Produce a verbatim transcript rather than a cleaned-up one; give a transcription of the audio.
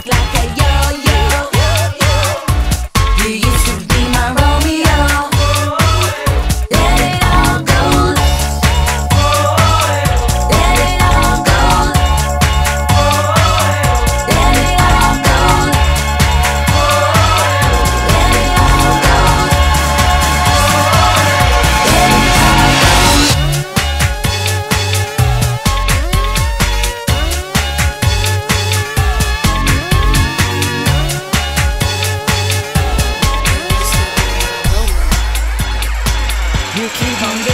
rock like a yo-yo. You used to be my Romeo. Let it all go. Let it all go. Let it all go. Let it all go. You keep on